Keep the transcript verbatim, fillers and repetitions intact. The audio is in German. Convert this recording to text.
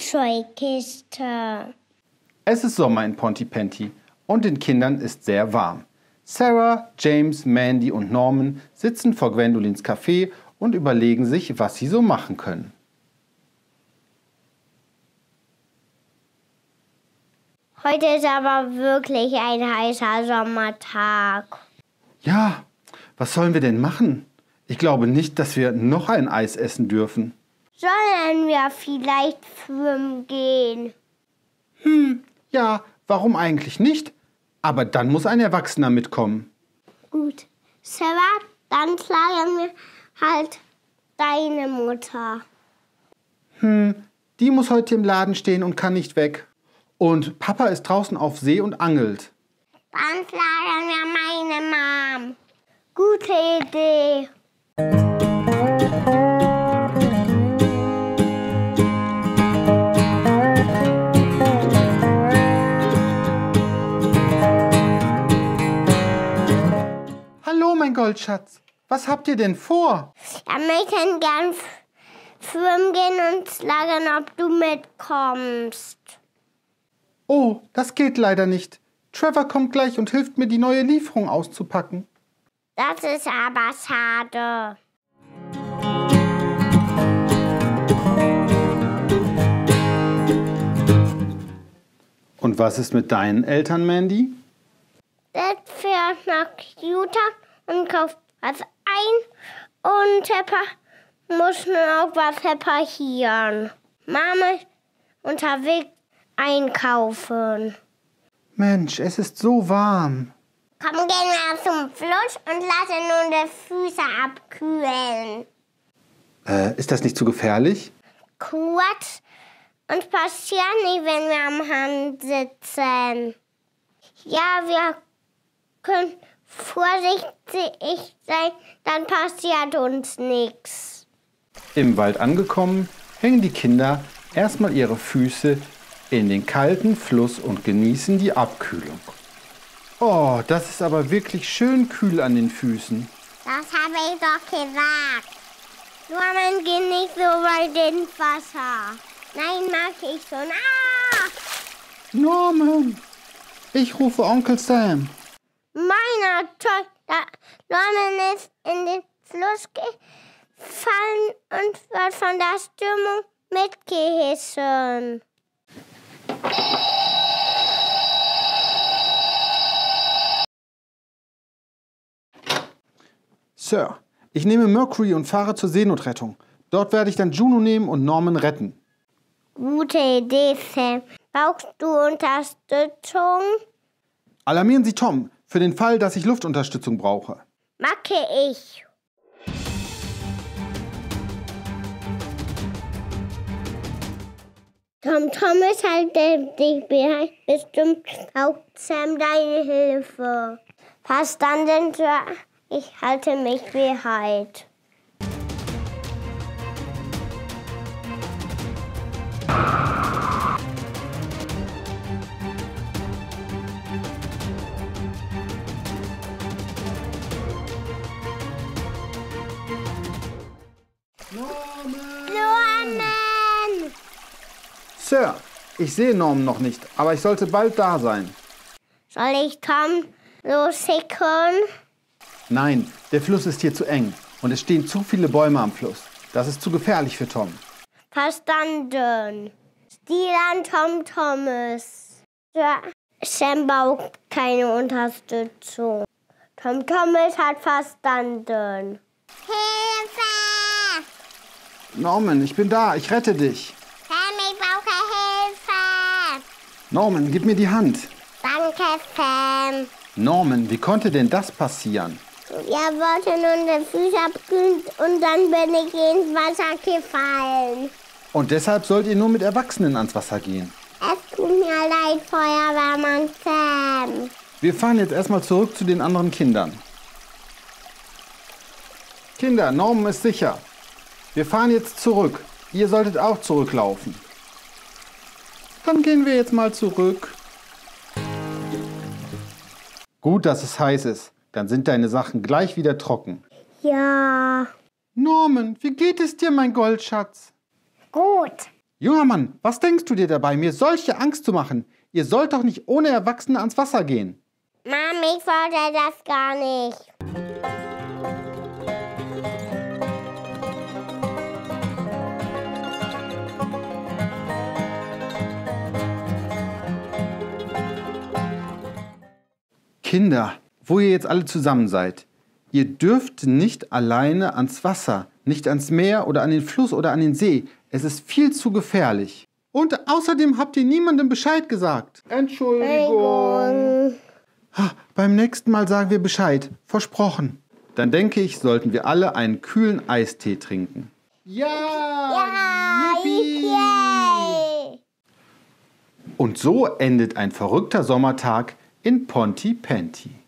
Abscheukiste. Es ist Sommer in Pontypandy und den Kindern ist sehr warm. Sarah, James, Mandy und Norman sitzen vor Gwendolins Café und überlegen sich, was sie so machen können. Heute ist aber wirklich ein heißer Sommertag. Ja, was sollen wir denn machen? Ich glaube nicht, dass wir noch ein Eis essen dürfen. Sollen wir vielleicht schwimmen gehen? Hm, ja, warum eigentlich nicht? Aber dann muss ein Erwachsener mitkommen. Gut. Sarah, dann fragen wir halt deine Mutter. Hm, die muss heute im Laden stehen und kann nicht weg. Und Papa ist draußen auf See und angelt. Dann fragen wir meine Mom. Gute Idee. Hallo, mein Goldschatz. Was habt ihr denn vor? Wir möchten gern schwimmen gehen und fragen, ob du mitkommst. Oh, das geht leider nicht. Trevor kommt gleich und hilft mir, die neue Lieferung auszupacken. Das ist aber schade. Und was ist mit deinen Eltern, Mandy? Dad fährt nach Utah und kauft was ein. Und Peppa muss nur auch was reparieren. Mama ist unterwegs einkaufen. Mensch, es ist so warm. Komm, gehen wir zum Fluss und lassen nun die Füße abkühlen. Äh, ist das nicht zu gefährlich? Quatsch. Uns passiert nicht, wenn wir am Hand sitzen. Ja, wir können vorsichtig sein, dann passiert uns nichts. Im Wald angekommen, hängen die Kinder erstmal ihre Füße in den kalten Fluss und genießen die Abkühlung. Oh, das ist aber wirklich schön kühl an den Füßen. Das habe ich doch gesagt. Nur man geht nicht so weit ins Wasser. Nein, mag ich schon. Ah! Norman, ich rufe Onkel Sam. Meiner Tochter Norman ist in den Fluss gefallen und wird von der Stimmung mitgerissen. Sir, ich nehme Mercury und fahre zur Seenotrettung. Dort werde ich dann Juno nehmen und Norman retten. Gute Idee, Sam. Brauchst du Unterstützung? Alarmieren Sie Tom, für den Fall, dass ich Luftunterstützung brauche. Macke ich. Tom Thomas halte dich bereit. Bestimmt braucht Sam deine Hilfe. Verstanden, Sir? Ich halte mich bereit. Norman! Sir, ich sehe Norman noch nicht, aber ich sollte bald da sein. Soll ich Tom losschicken? Nein, der Fluss ist hier zu eng und es stehen zu viele Bäume am Fluss. Das ist zu gefährlich für Tom. Verstanden. Stil an Tom Thomas. Ja, Sam braucht keine Unterstützung. Tom Thomas hat verstanden. Hilfe! Norman, ich bin da, ich rette dich. Sam, ich brauche Hilfe! Norman, gib mir die Hand. Danke, Sam. Norman, wie konnte denn das passieren? Wir wollten nun die Füße abkühlen und dann bin ich ins Wasser gefallen. Und deshalb sollt ihr nur mit Erwachsenen ans Wasser gehen. Es tut mir leid, Feuerwehrmann Sam. Wir fahren jetzt erstmal zurück zu den anderen Kindern. Kinder, Norman ist sicher. Wir fahren jetzt zurück. Ihr solltet auch zurücklaufen. Dann gehen wir jetzt mal zurück. Gut, dass es heiß ist. Dann sind deine Sachen gleich wieder trocken. Ja. Norman, wie geht es dir, mein Goldschatz? Gut. Junger Mann, was denkst du dir dabei, mir solche Angst zu machen? Ihr sollt doch nicht ohne Erwachsene ans Wasser gehen. Mom, ich wollte das gar nicht. Kinder, wo ihr jetzt alle zusammen seid, ihr dürft nicht alleine ans Wasser, nicht ans Meer oder an den Fluss oder an den See. Es ist viel zu gefährlich. Und außerdem habt ihr niemandem Bescheid gesagt. Entschuldigung. Ha, beim nächsten Mal sagen wir Bescheid. Versprochen. Dann denke ich, sollten wir alle einen kühlen Eistee trinken. Ja! Ja! Yippie! Und so endet ein verrückter Sommertag in Pontypandy.